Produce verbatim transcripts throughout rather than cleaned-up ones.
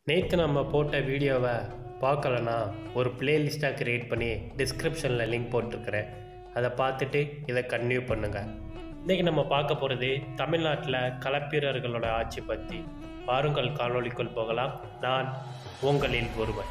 நேற்று நம்ம போட்ட வீடியோவை பார்க்கலன்னா ஒரு பிளேலிஸ்ட்டாக க்ரியேட் பண்ணி டிஸ்கிரிப்ஷனில் லிங்க் போட்டிருக்கிறேன். அதை பார்த்துட்டு இதை கன்டினியூ பண்ணுங்கள். இன்றைக்கி நம்ம பார்க்க போகிறது தமிழ்நாட்டில் களப்பிரர்களோட ஆட்சி பற்றி. வாருங்கள் காணொளிக்குள் போகலாம். நான் உங்களில் ஒருவன்.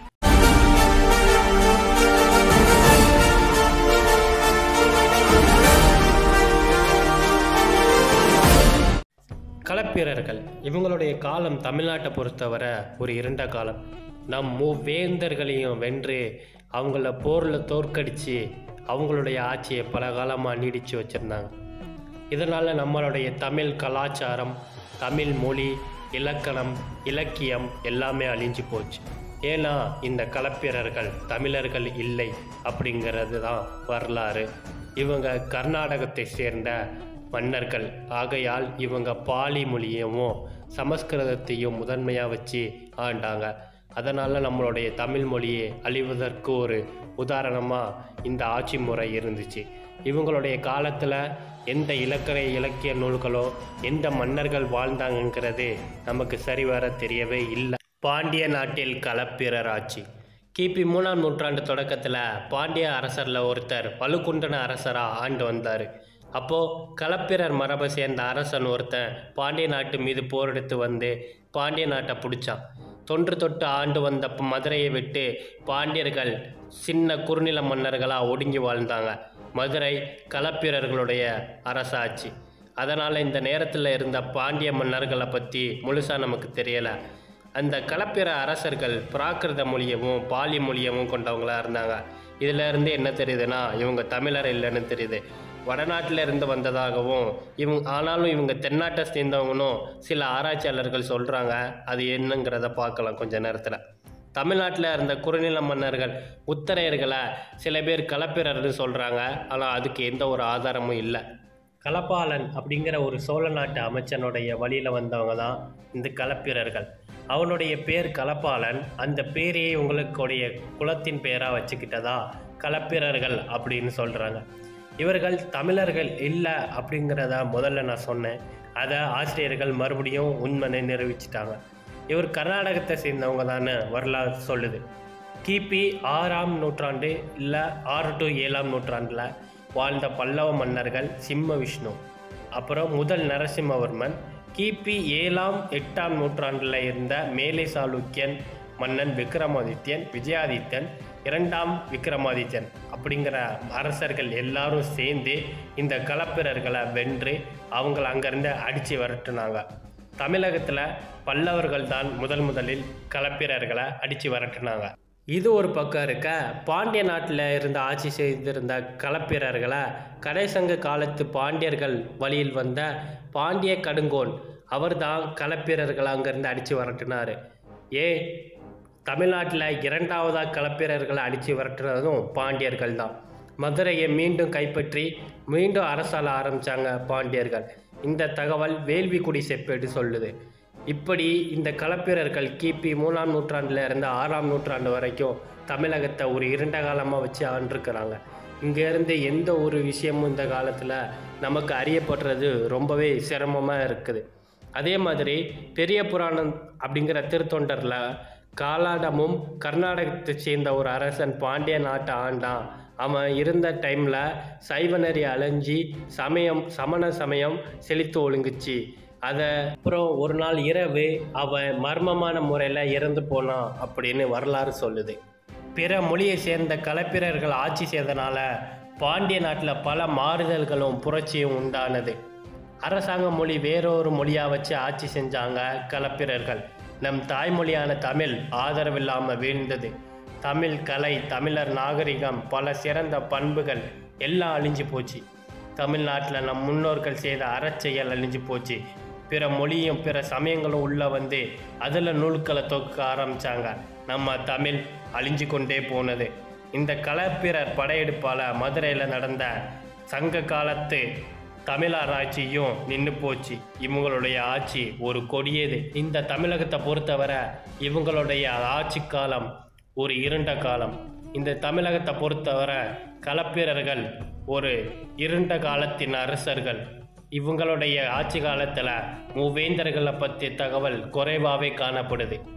களப்பிரர்கள் இவங்களுடைய காலம் தமிழ்நாட்டை பொறுத்தவரை ஒரு இருண்ட காலம். நம் மூவேந்தர்களையும் வென்று அவங்கள போரில் தோற்கடித்து அவங்களுடைய ஆட்சியை பல காலமாக நீடித்து வச்சுருந்தாங்க. இதனால் நம்மளுடைய தமிழ் கலாச்சாரம், தமிழ் மொழி, இலக்கணம், இலக்கியம் எல்லாமே அழிஞ்சு போச்சு. ஏன்னா இந்த களப்பிரர்கள் தமிழர்கள் இல்லை அப்படிங்கிறது தான் வரலாறு. இவங்க கர்நாடகத்தை சேர்ந்த மன்னர்கள். ஆகையால் இவங்க பாலி மொழியவும் சமஸ்கிருதத்தையும் முதன்மையாக வச்சு ஆண்டாங்க. அதனால் நம்மளுடைய தமிழ் மொழியை அழிவதற்கு ஒரு உதாரணமாக இந்த ஆட்சி முறை இருந்துச்சு. இவங்களுடைய காலத்தில் எந்த இலக்கண இலக்கிய நூல்களோ எந்த மன்னர்கள் வாழ்ந்தாங்கிறது நமக்கு சரிவர தெரியவே இல்லை. பாண்டிய நாட்டில் களப்பிரர் ஆட்சி. கிபி மூணாம் நூற்றாண்டு தொடக்கத்தில் பாண்டிய அரசரில் ஒருத்தர் வலுக்குண்டன அரசராக ஆண்டு வந்தார். அப்போது களப்பிரர் மரபை சேர்ந்த அரசன் ஒருத்தன் பாண்டிய நாட்டு மீது போரெடுத்து வந்து பாண்டிய நாட்டை பிடிச்சான். தொன்று தொட்டு ஆண்டு வந்த மதுரையை விட்டு பாண்டியர்கள் சின்ன குறுநில மன்னர்களாக ஒடுங்கி வாழ்ந்தாங்க. மதுரை களப்பிரர்களுடைய அரசாட்சி. அதனால் இந்த நேரத்தில் இருந்த பாண்டிய மன்னர்களை பற்றி முழுசாக நமக்கு தெரியலை. அந்த களப்பிர அரசர்கள் பிராகிருத மொழியவும் பாலி மொழியவும் கொண்டவங்களாக இருந்தாங்க. இதில் இருந்து என்ன தெரியுதுன்னா இவங்க தமிழர் இல்லைன்னு தெரியுது. வடநாட்டில் இருந்து வந்ததாகவும் இவங்க ஆனாலும் இவங்க தென்னாட்டை சேர்ந்தவங்கன்னு சில ஆராய்ச்சியாளர்கள் சொல்கிறாங்க. அது என்னங்கிறத பார்க்கலாம் கொஞ்ச நேரத்தில். தமிழ்நாட்டில் இருந்த குறுநில மன்னர்கள் உத்தரையர்களை சில பேர் களப்பிரர்னு சொல்கிறாங்க. ஆனால் அதுக்கு எந்த ஒரு ஆதாரமும் இல்லை. களப்பாளன் அப்படிங்கிற ஒரு சோழ நாட்டு அமைச்சனுடைய வழியில் வந்தவங்க தான் இந்த களப்பிரர்கள். அவனுடைய பேர் களப்பாளன். அந்த பேரையே உங்களுடைய குலத்தின் பேராக வச்சுக்கிட்டதா களப்பிரர்கள் அப்படின்னு சொல்கிறாங்க. இவர்கள் தமிழர்கள் இல்லை அப்படிங்கிறத முதல்ல நான் சொன்னேன். அதை ஆசிரியர்கள் மறுபடியும் உண்மையை நிரூபிச்சிட்டாங்க. இவர் கர்நாடகத்தை சேர்ந்தவங்க தானே வரலாறு சொல்லுது. கிபி ஆறாம் நூற்றாண்டு இல்லை ஆறு டு ஏழாம் நூற்றாண்டில் வாழ்ந்த பல்லவ மன்னர்கள் சிம்ம விஷ்ணு, அப்புறம் முதல் நரசிம்மவர்மன். கிபி ஏழாம் எட்டாம் நூற்றாண்டில் இருந்த மேலை சாளுக்கியன் மன்னன் விக்ரமாதித்யன், விஜயாதித்தன், இரண்டாம் விக்ரமாதித்யன் அப்படிங்கிற அரசர்கள் எல்லாரும் சேர்ந்து இந்த களப்பிரர்களை வென்று அவங்கள அங்கேருந்து அடித்து விரட்டுனாங்க. தமிழகத்தில் பல்லவர்கள் தான் முதல் முதலில் களப்பிரர்களை அடித்து விரட்டுனாங்க. இது ஒரு பக்கம் இருக்க, பாண்டிய நாட்டில் இருந்து ஆட்சி செய்திருந்த களப்பிரர்களை கடைசங்க காலத்து பாண்டியர்கள் வழியில் வந்த பாண்டிய கடுங்கோன் அவர் தான் களப்பிரர்களை அங்கேருந்து அடித்து விரட்டினார். ஏ தமிழ்நாட்டில் இரண்டாவதாக களப்பிரர்களை அடித்து விரட்டுறதும் பாண்டியர்கள் தான். மதுரையை மீண்டும் கைப்பற்றி மீண்டும் அரசாள ஆரம்பித்தாங்க பாண்டியர்கள். இந்த தகவல் வேள்விக்குடி செப்பேடு சொல்லுது. இப்படி இந்த களப்பிரர்கள் கிபி மூணாம் நூற்றாண்டில் இருந்து ஆறாம் நூற்றாண்டு வரைக்கும் தமிழகத்தை ஒரு இருண்ட காலமாக வச்சு ஆண்டிருக்கிறாங்க. இங்கேருந்து எந்த ஒரு விஷயமும் இந்த காலத்தில் நமக்கு அறியப்படுறது ரொம்பவே சிரமமாக இருக்குது. அதே மாதிரி பெரிய புராணம் அப்படிங்கிற திருத்தொண்டரில் காலாடமும் கர்நாடகத்தை சேர்ந்த ஒரு அரசன் பாண்டிய நாட்டை ஆண்டான். அவன் இருந்த டைமில் சைவநெறி அலைஞ்சி சமயம் சமண சமயம் செழித்து ஒழுங்குச்சு. அதை அப்புறம் ஒரு நாள் இரவு அவன் மர்மமான முறையில் இறந்து போனான் அப்படின்னு வரலாறு சொல்லுது. பிற மொழியை சேர்ந்த களப்பிரர்கள் ஆட்சி செய்தனால பாண்டிய நாட்டில் பல மாறுதல்களும் புரட்சியும் உண்டானது. அரசாங்க மொழி வேறொரு மொழியாக வச்சு ஆட்சி செஞ்சாங்க களப்பிரர்கள். நம் தாய்மொழியான தமிழ் ஆதரவில்லாமல் வீழ்ந்தது. தமிழ் கலை, தமிழர் நாகரிகம், பல சிறந்த பண்புகள் எல்லாம் அழிஞ்சு போச்சு. தமிழ்நாட்டில் நம் முன்னோர்கள் செய்த அறச்செயல் அழிஞ்சு போச்சு. பிற மொழியும் பிற சமயங்களும் உள்ளே வந்து அதில் நூல்களை தொகுக்க ஆரம்பித்தாங்க. நம்ம தமிழ் அழிஞ்சு கொண்டே போனது. இந்த களப்பிரர் படையெடுப்பால் மதுரையில் நடந்த சங்க காலத்து தமிழர் ஆட்சியும் நின்று போச்சு. இவங்களுடைய ஆட்சி ஒரு கொடியது. இந்த தமிழகத்தை பொறுத்தவரை இவங்களுடைய ஆட்சி காலம் ஒரு இருண்ட காலம். இந்த தமிழகத்தை பொறுத்தவரை களப்பிரர்கள் ஒரு இருண்ட காலத்தின் அரசர்கள். இவங்களுடைய ஆட்சி காலத்தில் மூவேந்தர்களை பற்றிய தகவல் குறைவாகவே காணப்படுது.